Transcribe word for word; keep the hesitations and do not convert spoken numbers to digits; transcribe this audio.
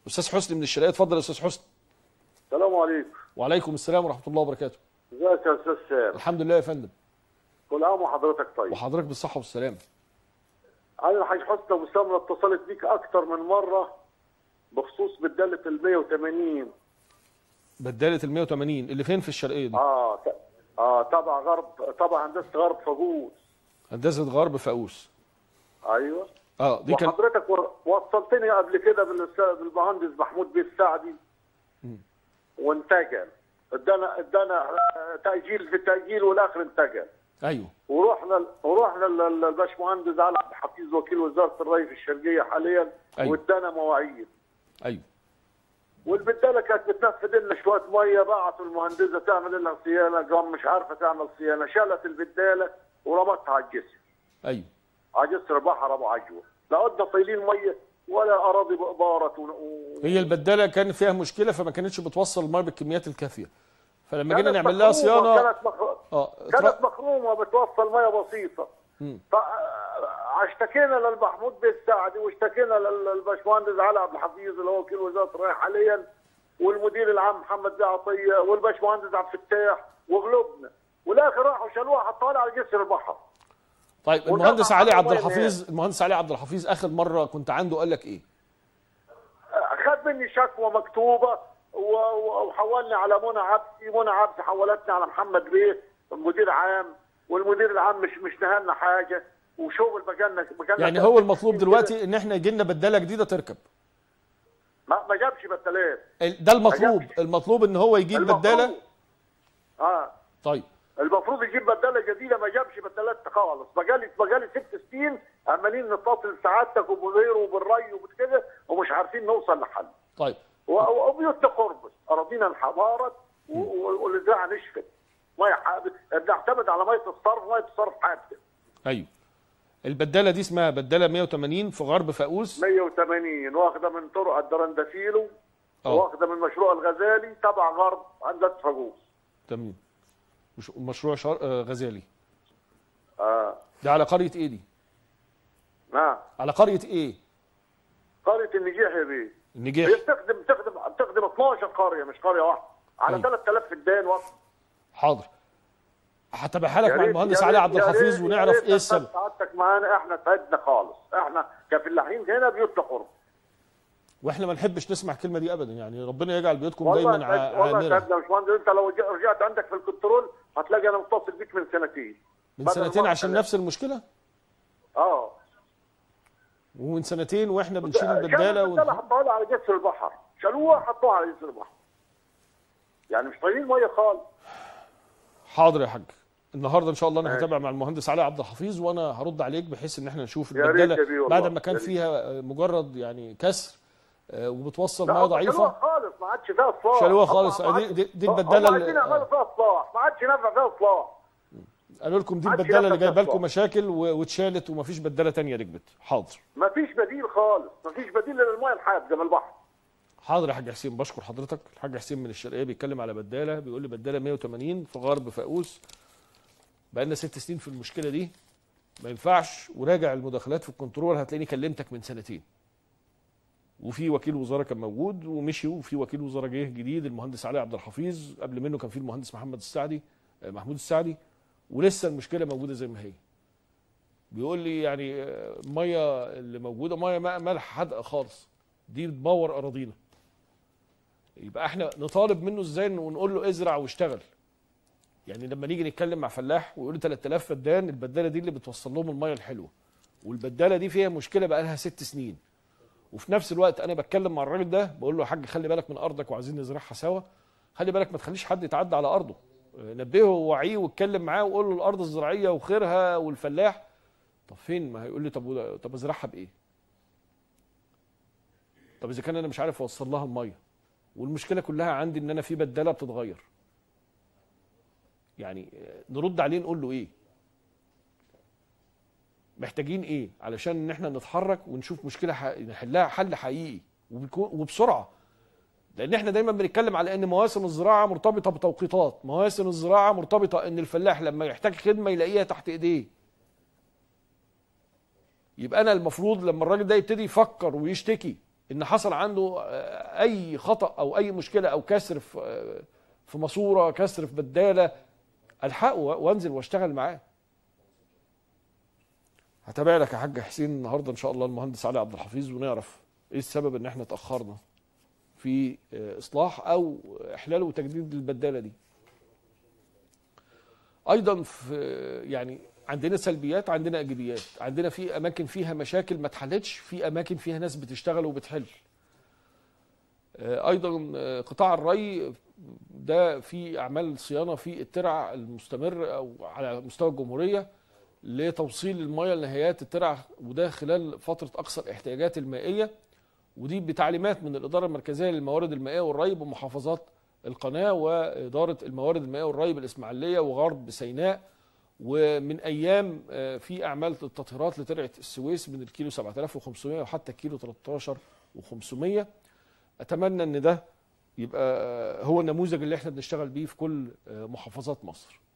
استاذ حسني من الشرقيه، اتفضل يا استاذ حسني. السلام عليكم. وعليكم السلام ورحمه الله وبركاته. ازيك يا استاذ سام؟ الحمد لله يا فندم. كل عام وحضرتك طيب. وحضرتك بالصحه والسلامه. انا الحاج حسني ابو سمره اتصلت بيك اكتر من مره بخصوص بداله ال مية وتمانين. بداله ال مية وتمانين اللي فين في الشرقيه دي؟ اه اه تبع غرب، تبع هندسه غرب فاقوس. هندسه غرب فاقوس. ايوه. اه دي كان وحضرتك وصلتني قبل كده بالمهندس محمود بيه السعدي وانتجل، ادانا ادانا تاجيل في التاجيل والاخر انتجل. ايوه. ورحنا ورحنا للباشمهندس علي عبد الحفيظ وكيل وزاره الري في الشرقيه حاليا. أيوة. وادانا مواعيد. ايوه. والبداله كانت بتنفذ لنا شويه ميه، بعتوا المهندسه تعمل لها صيانه، قام مش عارفه تعمل صيانه، شالت البداله ورمتها على الجسر. ايوه. على جسر بحر ابو عجوه، لا قدنا طايلين ميه ولا اراضي بارت. و... هي البداله كان فيها مشكله فما كانتش بتوصل الميه بالكميات الكافيه، فلما جينا نعمل لها صيانه كانت مخ... اه كانت مخرومه بتوصل ميه بسيطه. فاشتكينا للمحمود بيه السعدي واشتكينا للباشمهندس علي عبد الحفيظ اللي هو وكيل وزاره الري حاليا، والمدير العام محمد بيه عطيه، والباشمهندس عبد الفتاح، وغلبنا، والاخر راحوا شالوها حطوها على جسر البحر. طيب المهندس علي عبد الحفيظ، المهندس علي عبد الحفيظ اخر مره كنت عنده قال لك ايه؟ خد مني شكوى مكتوبه وحولني على منى عبسي، منى عبسي حولتني على محمد بيه المدير عام، والمدير العام مش مش نهلنا حاجه، وشغل مجالنا مجالنا يعني هو المطلوب دلوقتي ان احنا يجي لنا بداله جديده تركب. ما ما جابش بدالات. ده المطلوب، المطلوب ان هو يجيب بداله. اه طيب المفروض يجيب بداله جديده، ما جابش بدالات خالص. بقالي بقالي ست سنين عمالين نتصل بسعادتك وبغيره وبالري وبكده ومش عارفين نوصل لحل. طيب وبيوتنا قربت، اراضينا انحدرت والزراعه نشفت. ميه بنعتمد على ميه الصرف، ميه الصرف حادثه. ايوه. البداله دي اسمها بداله مية وتمانين في غرب فاقوس. مية وتمانين واخده من طرق الدرندفيلو، واخده من مشروع الغزالي تبع غرب هندسه فاقوس. تمام. مش مشروع شر... آه غزالي. اه ده على قريه ايه دي؟ نعم. على قريه ايه؟ قريه النجيح يا بيه. النجيح. هي بتخدم بتخدم بتخدم اتناشر قريه مش قريه واحده، على ثلاثة آلاف فدان وقت. حاضر. هتابعها لك مع المهندس علي عبد الحفيظ ونعرف ايه السبب. سعادتك معانا احنا تعبنا خالص، احنا كفلاحين هنا بيوتنا قرب. واحنا ما نحبش نسمع الكلمه دي ابدا، يعني ربنا يجعل بيوتكم دايما عامره. والله تعبنا يا باشمهندس، انت لو رجعت عندك في الكنترول هتلاقي انا متصل بيك من سنتين. من سنتين عشان نفس المشكله؟ اه. ومن سنتين واحنا بنشيل البداله و... البداله حطوها على جسر البحر، شالوها حطوها على جسر البحر. يعني مش طايلين ميه خالص. حاضر يا حاج. النهارده ان شاء الله انا هتابع مع المهندس علي عبد الحفيظ وانا هرد عليك بحيث ان احنا نشوف البداله بعد ما كان فيها مجرد يعني كسر وبتوصل ميه ضعيفه. شالوها خالص، ما عادش فيها اصلاح. شالوها خالص. دي, دي, دي البداله اللي عايزين يعملوا فيها اصلاح، ما عادش نافع فيها اصلاح. قالوا لكم دي البداله اللي جايبه لكم مشاكل واتشالت ومفيش بداله ثانيه ركبت. حاضر. مفيش بديل خالص، مفيش بديل للميه الحاده من البحر. حاضر يا حاج حسين، بشكر حضرتك. الحاج حسين من الشرقيه بيتكلم على بداله، بيقول لي بداله مية وتمانين في غرب فاقوس. بقى لنا ست سنين في المشكله دي، ما ينفعش. وراجع المداخلات في الكنترول هتلاقيني كلمتك من سنتين. وفي وكيل وزاره كان موجود ومشي، وفي وكيل وزاره جه جديد المهندس علي عبد الحفيظ، قبل منه كان في المهندس محمد السعدي محمود السعدي، ولسه المشكله موجوده زي ما هي. بيقول لي يعني الميه اللي موجوده ميه ملح حادقه خالص، دي بتبور اراضينا. يبقى احنا نطالب منه ازاي ونقول له ازرع واشتغل؟ يعني لما نيجي نتكلم مع فلاح ويقول لي ثلاثة آلاف فدان، البداله دي اللي بتوصل لهم الميه الحلوه، والبداله دي فيها مشكله بقى لها ست سنين. وفي نفس الوقت انا بتكلم مع الراجل ده بقول له يا حاج خلي بالك من ارضك وعايزين نزرعها سوا، خلي بالك ما تخليش حد يتعدى على ارضه، نبهه ووعيه واتكلم معاه وقول له الارض الزراعيه وخيرها والفلاح. طب فين؟ ما هيقول لي طب طب ازرعها بايه؟ طب اذا كان انا مش عارف اوصل لها الميه، والمشكله كلها عندي ان انا في بداله بتتغير. يعني نرد عليه نقول له ايه؟ محتاجين ايه علشان ان احنا نتحرك ونشوف مشكله نحلها حل حقيقي وبسرعه. لان احنا دايما بنتكلم على ان مواسم الزراعه مرتبطه بتوقيتات، مواسم الزراعه مرتبطه ان الفلاح لما يحتاج خدمه يلاقيها تحت ايديه. يبقى انا المفروض لما الراجل ده يبتدي يفكر ويشتكي ان حصل عنده اي خطا او اي مشكله او كسر في في ماسوره، كسر في بداله، الحقه وانزل واشتغل معاه. هتابع لك يا حاج حسين النهارده ان شاء الله المهندس علي عبد الحفيظ، ونعرف ايه السبب ان احنا اتاخرنا في اصلاح او احلال وتجديد البداله دي. ايضا في يعني عندنا سلبيات، عندنا ايجابيات، عندنا في اماكن فيها مشاكل ما اتحلتش، في اماكن فيها ناس بتشتغل وبتحل. ايضا قطاع الري ده في اعمال صيانه في الترع المستمر او على مستوى الجمهوريه لتوصيل المياه لنهايات الترع، وده خلال فتره اقصى الاحتياجات المائيه، ودي بتعليمات من الاداره المركزيه للموارد المائيه والري بمحافظات القناه واداره الموارد المائيه والري بالاسماعيليه وغرب سيناء. ومن ايام في اعمال التطهيرات لترعه السويس من الكيلو سبعة آلاف وخمسمائة وحتى الكيلو ثلاثة عشر وخمسمائة. اتمنى ان ده يبقى هو النموذج اللي احنا بنشتغل بيه في كل محافظات مصر.